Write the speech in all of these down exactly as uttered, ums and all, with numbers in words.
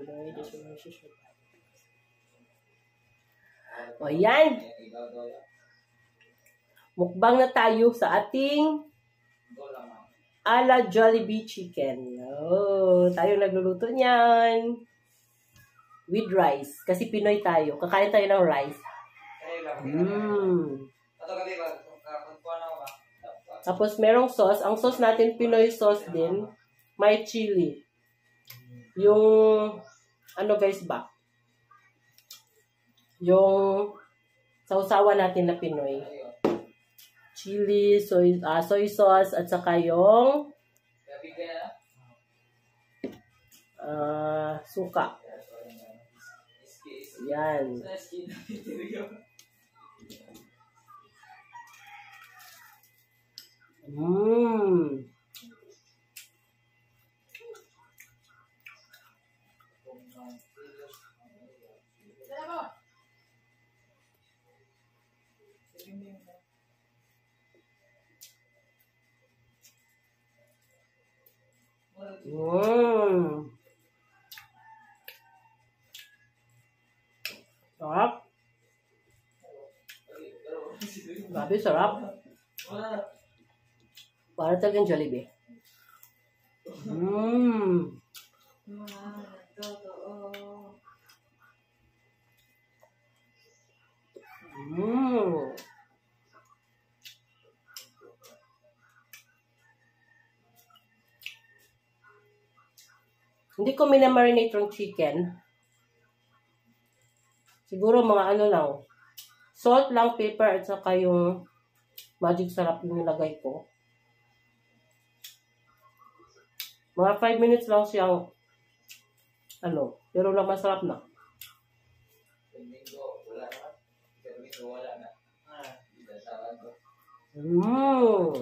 O yan. Mukbang na tayo sa ating ala Jollibee chicken. Oh, tayo nagluluto niyan. With rice. Kasi Pinoy tayo. Kakain tayo ng rice. Mmm. Tapos merong sauce. Ang sauce natin, Pinoy sauce din. May chili. Yung, ano guys ba? Yung sausawa natin na Pinoy. Chili, soy, uh, soy sauce, at saka yung uh, suka. Yan. Mmm. Mmm. Sarap. Grabe, sarap. Para talagang Jollibee. Mmm. Mmm. Hindi ko minamarinate yung chicken. Siguro mga ano lang. Salt lang, pepper, at saka yung magic sarap yung nilagay ko. Mga five minutes lang siyang ano, pero lang masarap na. Mmm.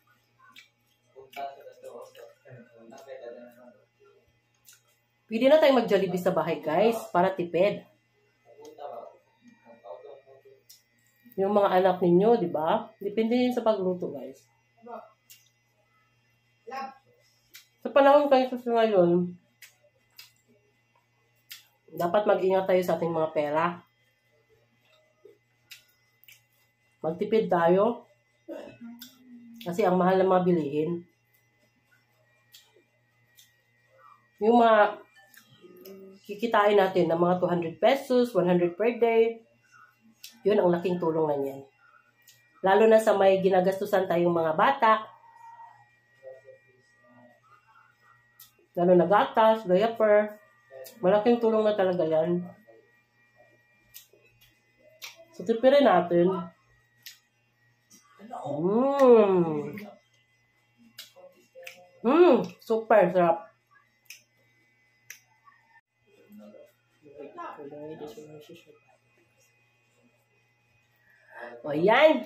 Pwede na tayong mag-Jollibee sa bahay, guys, para tipid. Yung mga anak ninyo, di ba? Depende din sa pagluto, guys. Sa panahon kayo sa ngayon, dapat mag-ingat tayo sa ating mga pera. Magtipid tayo. Kasi ang mahal ng mga bilihin. Yung mga kikitain natin ng mga two hundred pesos, one hundred per day, yun ang laking tulong na niyan. Lalo na sa may ginagastusan tayong mga bata, lalo na gatas, diaper, malaking tulong na talaga yan. So, tipirin natin. Mmm. Mmm, super sarap. O yan.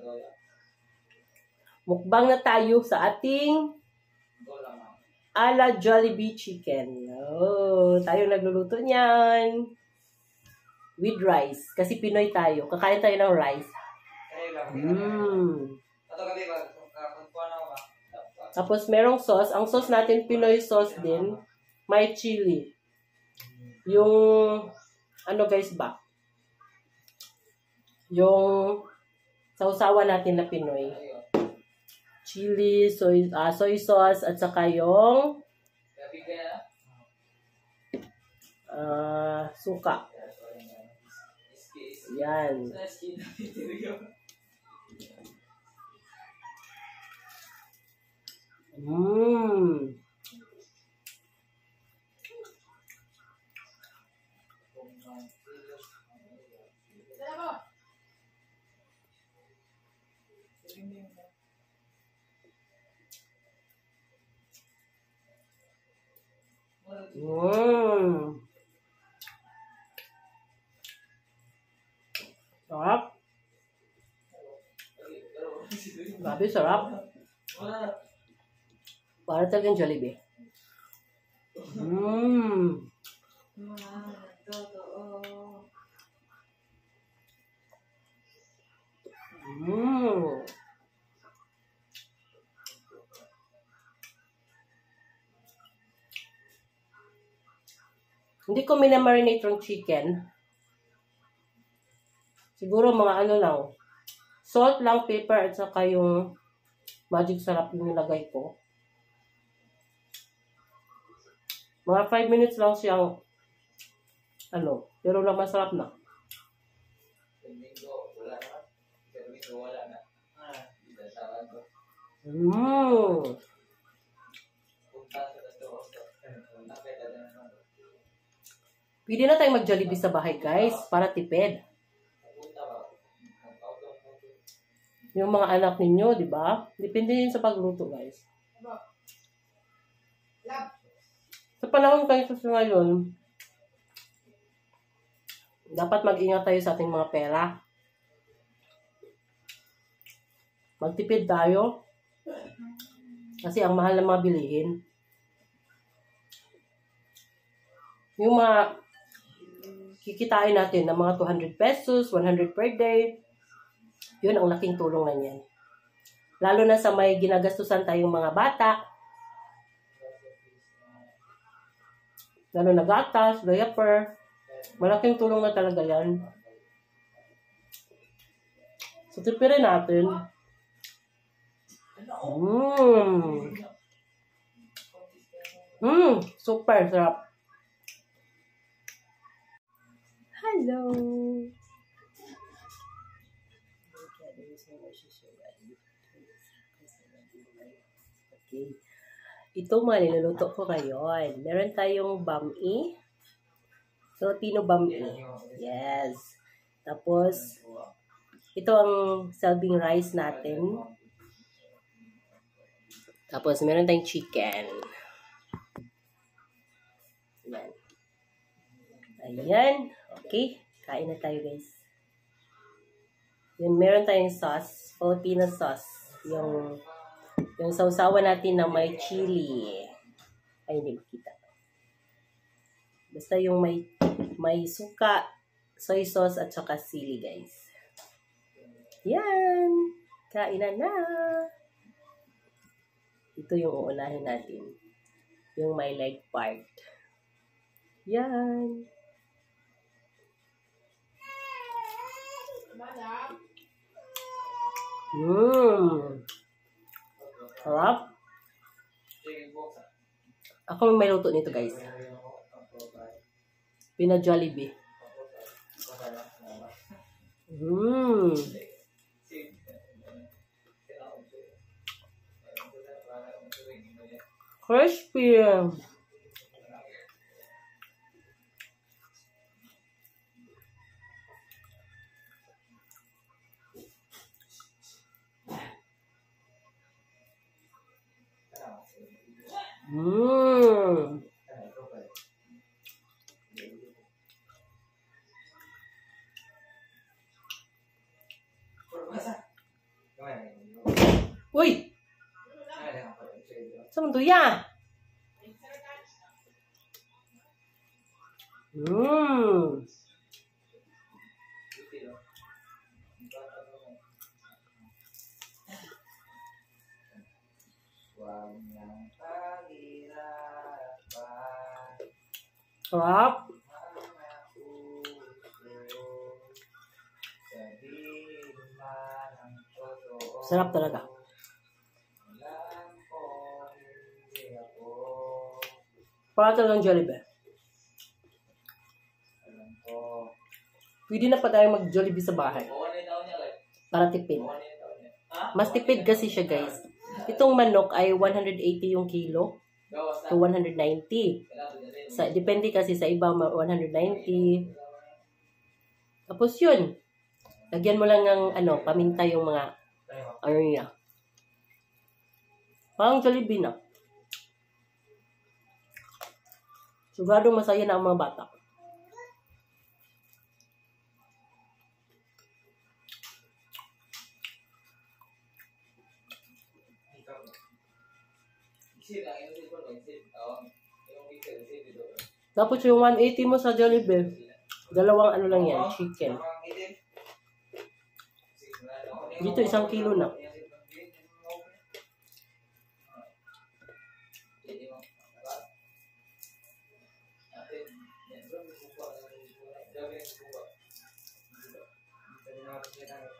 Mukbang na tayo sa ating ala Jollibee chicken. Oh, tayo nagluluto niyan. With rice. Kasi Pinoy tayo. Kakain tayo ng rice. Mmm. Tapos merong sauce. Ang sauce natin, Pinoy sauce din. May chili. Yung, ano guys ba? Yung sausawa natin na Pinoy. Chili, soy, uh, soy sauce, at saka yung uh, suka. Yan. Mmm. Mmm. Sarap. Grabe, sarap. Para talagang Jollibee. Mmm. Mmm. Hindi ko minamarinate yung chicken. Siguro mga ano lang. Salt lang, pepper, at saka yung magic sarap yung nilagay ko. Mga five minutes lang siyang ano, pero lang masarap na. Mmm. Pwede na tayong mag-Jollibee sa bahay, guys, para tipid. Yung mga anak ninyo, di ba? Depende yun sa pagluto, guys. Sa panahon kayo sa ngayon, dapat mag-ingat tayo sa ating mga pera. Magtipid tayo. Kasi ang mahal ng mga bilihin. Yung mga kikitain natin ng mga two hundred pesos, one hundred per day, yun ang laking tulong na yan. Lalo na sa may ginagastusan tayong mga bata. Lalo na gatas, diaper. Malaking tulong na talaga yan. So, tipirin natin. Mmm. Mmm. Super sarap. Hello. Okay. Ito mga niluluto ko ngayon. Meron tayong bami. Filipino bami. Yes. Tapos, ito ang serving rice natin. Tapos, meron tayong chicken. Ayan. Ayan. Okay. Kain na tayo, guys. Yun, meron tayong sauce. Filipino sauce. Yung, yung sausawan natin na may chili. Ay, hindi makita. Basta yung may, may suka, soy sauce, at saka sili, guys. Yan. Kainan na. Ito yung uunahin natin. Yung may leg part. Yan. Mmm. Sarap. Ako may luto nito, guys. Pina Jollibee. Mmm. Crispy. Mmm. Uy! Saan to ya? Mmm. Sarap. Sarap talaga. Para talagang Jollibee. Pwede na pa tayo mag-Jollibee sa bahay. Para tipid. Mas tipid kasi siya, guys. Itong manok ay one hundred eighty yung kilo to one hundred ninety. Sa, depende kasi sa iba, one hundred ninety. Tapos yun. Lagyan mo lang ng ano, paminta yung mga ano niya. Parang Jollibee na. Sigurado masaya na ang mga bata. Tapos yung one eighty mo sa Jollibee, dalawang ano lang yan, chicken. Dito isang kilo na. Yan, bro, may buka. Dami ang buka. Dito. Dito rin ako siya